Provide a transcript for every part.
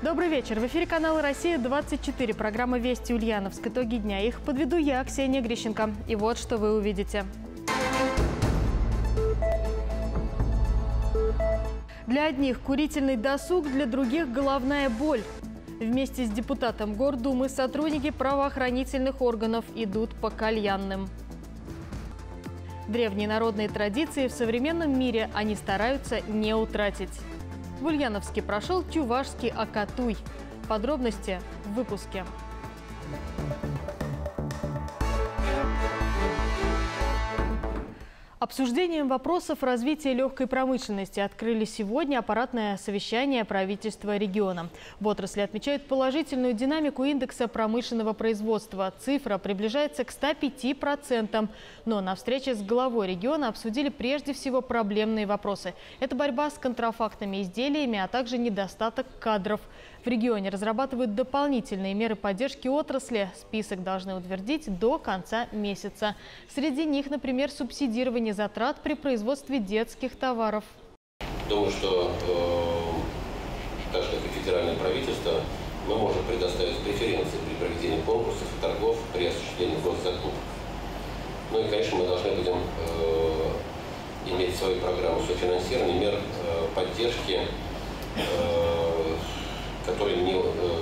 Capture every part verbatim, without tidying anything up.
Добрый вечер. В эфире канала «Россия двадцать четыре». Программа «Вести Ульяновск». Итоги дня. Их подведу я, Ксения Грищенко. И вот что вы увидите. Для одних курительный досуг, для других головная боль. Вместе с депутатом Гордумы сотрудники правоохранительных органов идут по кальянным. Древние народные традиции в современном мире они стараются не утратить. В Ульяновске прошел Чувашский Акатуй. Подробности в выпуске. Обсуждением вопросов развития легкой промышленности открыли сегодня аппаратное совещание правительства региона. В отрасли отмечают положительную динамику индекса промышленного производства. Цифра приближается к ста пяти процентам. Но на встрече с главой региона обсудили прежде всего проблемные вопросы. Это борьба с контрафактными изделиями, а также недостаток кадров. В регионе разрабатывают дополнительные меры поддержки отрасли. Список должны утвердить до конца месяца. Среди них, например, субсидирование затрат при производстве детских товаров. Думаю, что э, так же, как и федеральное правительство, мы можем предоставить преференции при проведении конкурсов и торгов при осуществлении госзакупок. Ну и, конечно, мы должны будем э, иметь свою программу софинансирования, мер э, поддержки, э, которые не,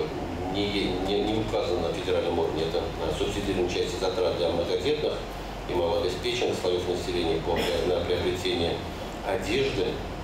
не, не, не указаны на федеральном уровне. Это субсидирование части затрат для многодетных и малообеспеченных слоев населения на приобретение одежды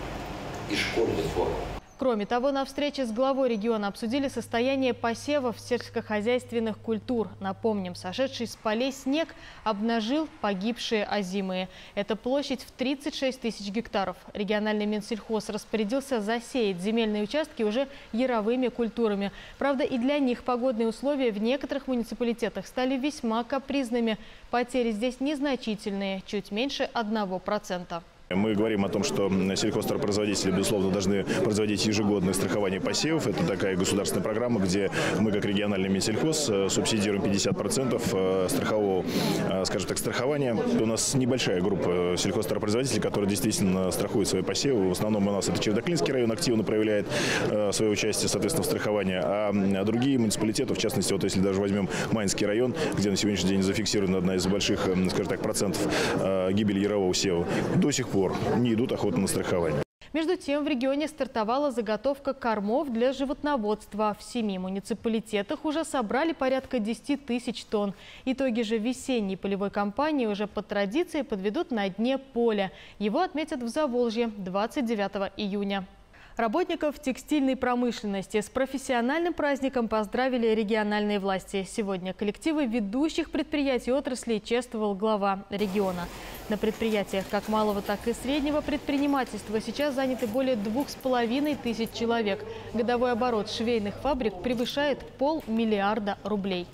и школьной формы. Кроме того, на встрече с главой региона обсудили состояние посевов сельскохозяйственных культур. Напомним, сошедший с полей снег обнажил погибшие озимые. Это площадь в тридцать шесть тысяч гектаров. Региональный Минсельхоз распорядился засеять земельные участки уже яровыми культурами. Правда, и для них погодные условия в некоторых муниципалитетах стали весьма капризными. Потери здесь незначительные, чуть меньше одного процента. Мы говорим о том, что сельхозтоваропроизводители, безусловно, должны производить ежегодное страхование посевов. Это такая государственная программа, где мы, как региональный Минсельхоз, субсидируем пятьдесят процентов страхового, скажем так, страхования. У нас небольшая группа сельхозтоваропроизводителей, которые действительно страхуют свои посевы. В основном у нас это Чердаклинский район активно проявляет свое участие, соответственно, в страховании. А другие муниципалитеты, в частности, вот если даже возьмем Майнский район, где на сегодняшний день зафиксирована одна из больших, скажем так, процентов гибели ярового сева, до сих пор не идут охотно на страхование. Между тем, в регионе стартовала заготовка кормов для животноводства. В семи муниципалитетах уже собрали порядка десяти тысяч тонн. Итоги же весенней полевой кампании уже по традиции подведут на дне поля. Его отметят в Заволжье двадцать девятого июня. Работников текстильной промышленности с профессиональным праздником поздравили региональные власти. Сегодня коллективы ведущих предприятий отрасли чествовал глава региона. На предприятиях как малого, так и среднего предпринимательства сейчас заняты более двух с половиной тысяч человек. Годовой оборот швейных фабрик превышает полмиллиарда рублей.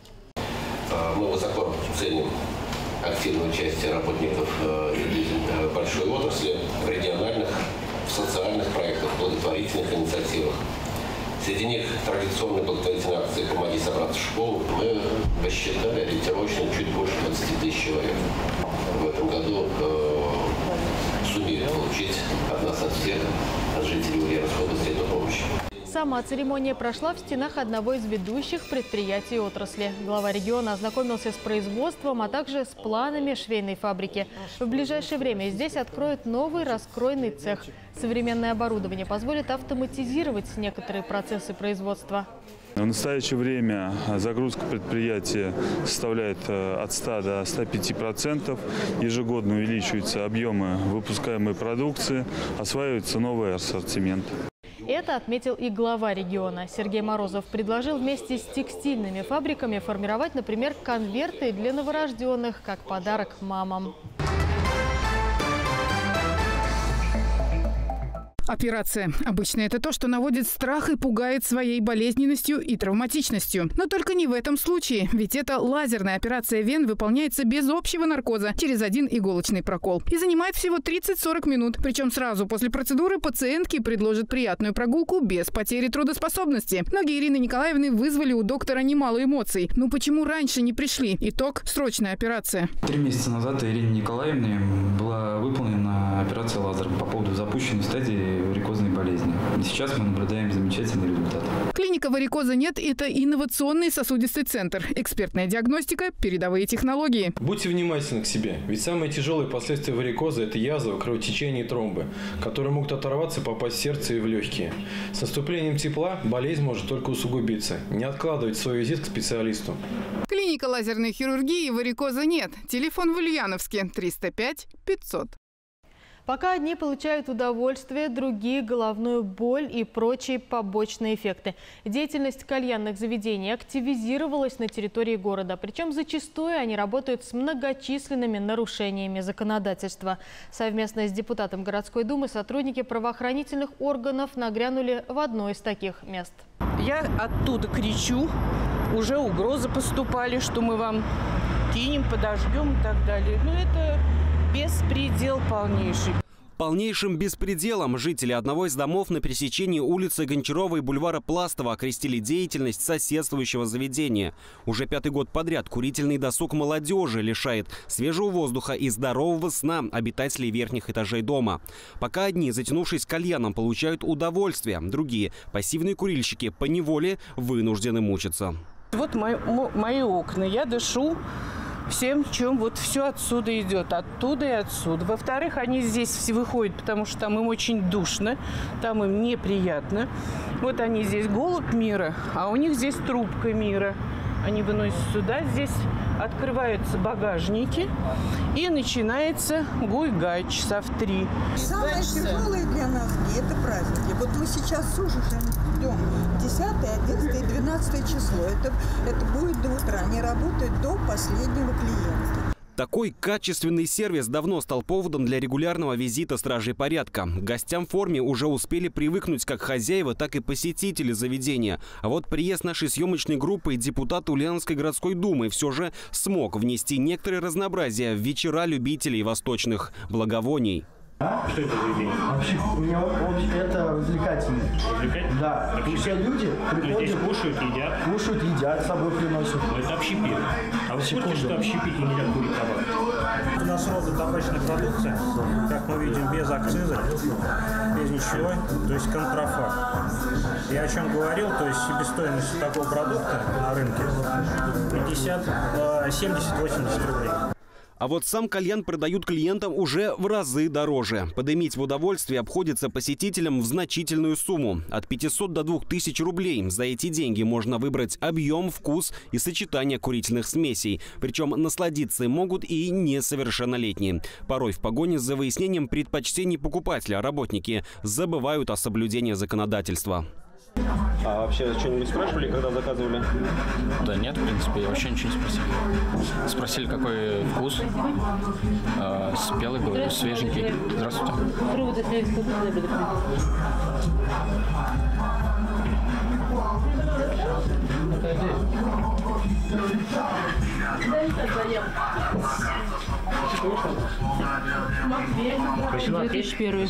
Мы высоко ценим активное участие работников большой отрасли в региональных, в социальных проектах, благотворительных инициативах. Среди них традиционные благотворительные акции «Помоги собраться в школу». Мы посчитали ориентировочно чуть больше двадцати тысяч человек. В этом году э, сумели получить от нас, от всех, от жителей Ульяновской области эту помощь. Сама церемония прошла в стенах одного из ведущих предприятий отрасли. Глава региона ознакомился с производством, а также с планами швейной фабрики. В ближайшее время здесь откроют новый раскройный цех. Современное оборудование позволит автоматизировать некоторые процессы производства. В настоящее время загрузка предприятия составляет от ста до ста пяти процентов. Ежегодно увеличиваются объемы выпускаемой продукции, осваивается новый ассортимент. Это отметил и глава региона. Сергей Морозов предложил вместе с текстильными фабриками формировать, например, конверты для новорожденных, как подарок мамам. Операция. Обычно это то, что наводит страх и пугает своей болезненностью и травматичностью. Но только не в этом случае, ведь эта лазерная операция вен выполняется без общего наркоза через один иголочный прокол. И занимает всего тридцать-сорок минут. Причем сразу после процедуры пациентке предложат приятную прогулку без потери трудоспособности. Ноги Ирины Николаевны вызвали у доктора немало эмоций. Ну почему раньше не пришли? Итог – срочная операция. Три месяца назад Ирине Николаевне была выполнена операция лазером по поводу запущенной стадии варикозной болезни. И сейчас мы наблюдаем замечательный результат. Клиника «Варикоза нет» – это инновационный сосудистый центр. Экспертная диагностика, передовые технологии. Будьте внимательны к себе, ведь самые тяжелые последствия варикоза – это язва, кровотечение и тромбы, которые могут оторваться и попасть в сердце и в легкие. С наступлением тепла болезнь может только усугубиться. Не откладывайте свой визит к специалисту. Клиника лазерной хирургии «Варикоза нет». Телефон в Ульяновске триста пять пятьсот. Пока одни получают удовольствие, другие – головную боль и прочие побочные эффекты. Деятельность кальянных заведений активизировалась на территории города. Причем зачастую они работают с многочисленными нарушениями законодательства. Совместно с депутатом городской думы сотрудники правоохранительных органов нагрянули в одно из таких мест. Я оттуда кричу, уже угрозы поступали, что мы вам кинем, подождем и так далее. Но это беспредел полнейший. Полнейшим беспределом жители одного из домов на пересечении улицы Гончарова и бульвара Пластова окрестили деятельность соседствующего заведения. Уже пятый год подряд курительный досуг молодежи лишает свежего воздуха и здорового сна обитателей верхних этажей дома. Пока одни, затянувшись кальяном, получают удовольствие, другие, пассивные курильщики, поневоле вынуждены мучиться. Вот мои, мои окна, я дышу всем, чем вот все отсюда идет, оттуда и отсюда. Во-вторых, они здесь все выходят, потому что там им очень душно, там им неприятно. Вот они здесь голубь мира, а у них здесь трубка мира. Они выносят сюда, здесь открываются багажники и начинается гуй-гай часа в три. Самое тяжелое для нас – это праздники. Вот мы сейчас с ужасом ждем десятое, одиннадцатое и двенадцатое число. Это, это будет до утра. Они работают до последнего клиента. Такой качественный сервис давно стал поводом для регулярного визита стражей порядка. К гостям в форме уже успели привыкнуть как хозяева, так и посетители заведения. А вот приезд нашей съемочной группы и депутата Ульяновской городской думы все же смог внести некоторое разнообразие в вечера любителей восточных благовоний. Что это заведение? Вообще, у него это развлекательный. Развлекательный? Да. Так все люди приходят, здесь кушают, едят? Кушают, едят, с собой приносят. Но это общепит. А вы слышите, что общепит и нельзя курить табак? У нас рода табачной продукции, как мы видим, без акциза, без ничего, то есть контрафакт. Я о чем говорил, то есть себестоимость такого продукта на рынке пятьдесят, семьдесят-восемьдесят рублей. А вот сам кальян продают клиентам уже в разы дороже. Подымить в удовольствие обходится посетителям в значительную сумму – от пятисот до двух тысяч рублей. За эти деньги можно выбрать объем, вкус и сочетание курительных смесей. Причем насладиться могут и несовершеннолетние. Порой в погоне за выяснением предпочтений покупателя работники забывают о соблюдении законодательства. А вообще что-нибудь спрашивали, когда заказывали? Да нет, в принципе, я вообще ничего не спросил. Спросили, какой вкус. Э, спелый, говорю, свеженький. Здравствуйте. две тысячи первый.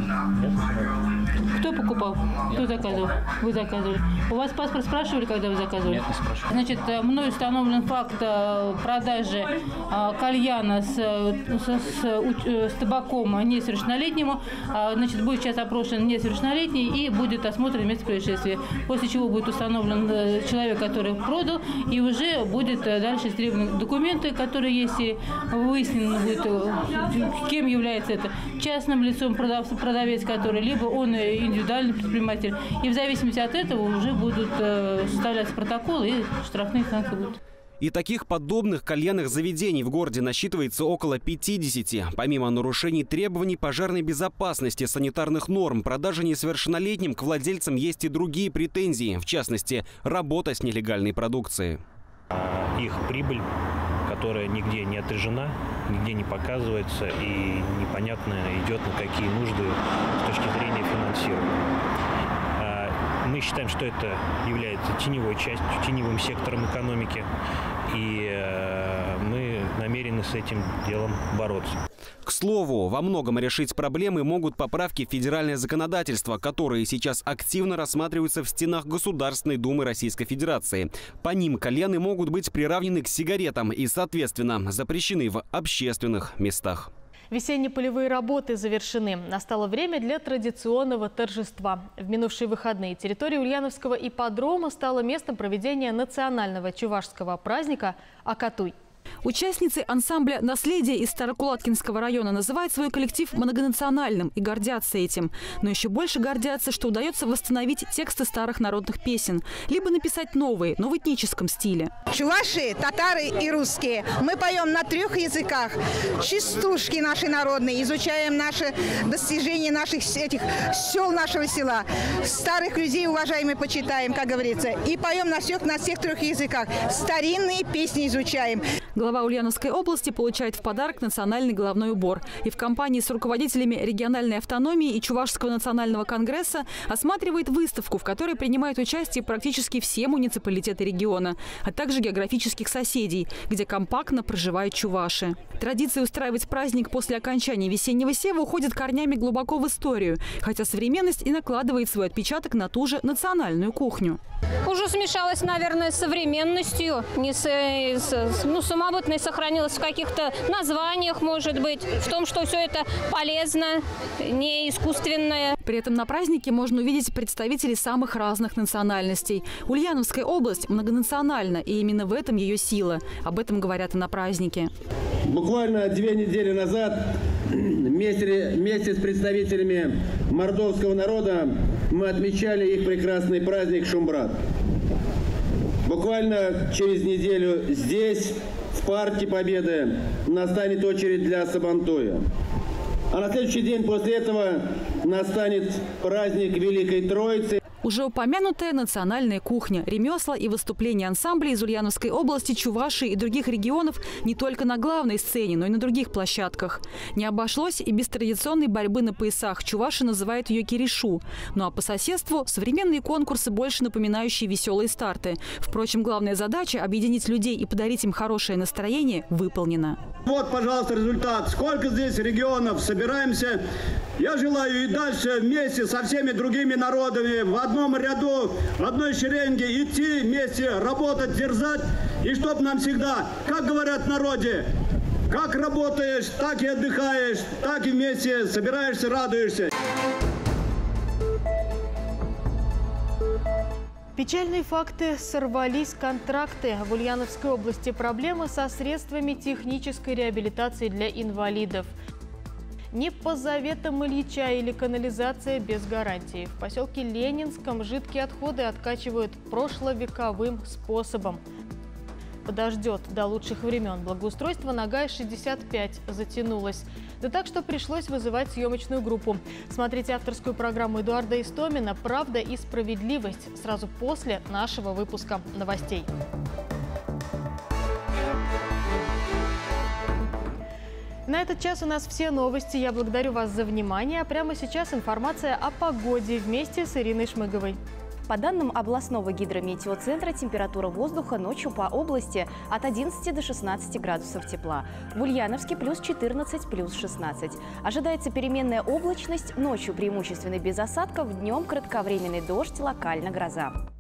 Кто покупал? Кто заказывал? Вы заказывали. У вас паспорт спрашивали, когда вы заказывали? Нет, не спрашивали. Значит, мной установлен факт продажи кальяна с, с, с, с табаком несовершеннолетнему. Значит, будет сейчас опрошен несовершеннолетний и будет осмотрен место происшествия. После чего будет установлен человек, который продал, и уже будет дальше истребованы документы, которые есть, и выяснено будет, кем является это частным лицом продавец, продавец который, либо он индивидуальный предприниматель. И в зависимости от этого уже будут составляться протоколы и штрафные санкции будут. И таких подобных кальянных заведений в городе насчитывается около пятидесяти. Помимо нарушений требований пожарной безопасности, санитарных норм, продажи несовершеннолетним к владельцам есть и другие претензии. В частности, работа с нелегальной продукцией. Их прибыль, которая нигде не отражена, нигде не показывается и непонятно идет на какие нужды с точки зрения финансирования. Мы считаем, что это является теневой частью, теневым сектором экономики, и мы намерены с этим делом бороться. К слову, во многом решить проблемы могут поправки в федеральное законодательство, которые сейчас активно рассматриваются в стенах Государственной Думы Российской Федерации. По ним кальяны могут быть приравнены к сигаретам и, соответственно, запрещены в общественных местах. Весенние полевые работы завершены. Настало время для традиционного торжества. В минувшие выходные территория Ульяновского ипподрома стала местом проведения национального чувашского праздника Акатуй. Участницы ансамбля «Наследие» из Старокулаткинского района называют свой коллектив многонациональным и гордятся этим. Но еще больше гордятся, что удается восстановить тексты старых народных песен, либо написать новые, но в этническом стиле. Чуваши, татары и русские. Мы поем на трех языках. Частушки наши народные, изучаем наши достижения наших этих сел нашего села. Старых людей уважаем и почитаем, как говорится. И поем на всех, на всех трех языках. Старинные песни изучаем. Глава Ульяновской области получает в подарок национальный головной убор. И в компании с руководителями региональной автономии и Чувашского национального конгресса осматривает выставку, в которой принимают участие практически все муниципалитеты региона, а также географических соседей, где компактно проживают чуваши. Традиция устраивать праздник после окончания весеннего сева уходит корнями глубоко в историю, хотя современность и накладывает свой отпечаток на ту же национальную кухню. Уже смешалась, наверное, с современностью, не с, с, ну, самобытной сохранилась в каких-то названиях, может быть, в том, что все это полезно, не искусственное. При этом на празднике можно увидеть представителей самых разных национальностей. Ульяновская область многонациональна, и именно в этом ее сила. Об этом говорят и на празднике. Буквально две недели назад вместе, вместе с представителями мордовского народа мы отмечали их прекрасный праздник Шумбрат. Буквально через неделю здесь, в парке Победы, настанет очередь для Сабантуя. А на следующий день после этого настанет праздник Великой Троицы. Уже упомянутая национальная кухня, ремесла и выступления ансамблей из Ульяновской области, Чувашии и других регионов не только на главной сцене, но и на других площадках. Не обошлось и без традиционной борьбы на поясах. Чуваши называют ее киришу. Ну а по соседству современные конкурсы, больше напоминающие веселые старты. Впрочем, главная задача – объединить людей и подарить им хорошее настроение – выполнена. Вот, пожалуйста, результат. Сколько здесь регионов собираемся. Я желаю и дальше вместе со всеми другими народами в одном ряду, в одной шеренге идти вместе, работать, дерзать. И чтоб нам всегда, как говорят в народе, как работаешь, так и отдыхаешь, так и вместе собираешься, радуешься. Печальные факты: сорвались контракты. В Ульяновской области проблемы со средствами технической реабилитации для инвалидов. Не по заветам Ильича или канализация без гарантии. В поселке Ленинском жидкие отходы откачивают прошловековым способом. Подождет до лучших времен. Благоустройство на Гай шестьдесят пять затянулось. Да так, что пришлось вызывать съемочную группу. Смотрите авторскую программу Эдуарда Истомина «Правда и справедливость» сразу после нашего выпуска новостей. На этот час у нас все новости. Я благодарю вас за внимание. А прямо сейчас информация о погоде вместе с Ириной Шмыговой. По данным областного гидрометеоцентра, температура воздуха ночью по области от одиннадцати до шестнадцати градусов тепла. В Ульяновске плюс четырнадцать, плюс шестнадцать. Ожидается переменная облачность, ночью преимущественно без осадков, днем кратковременный дождь, локально гроза.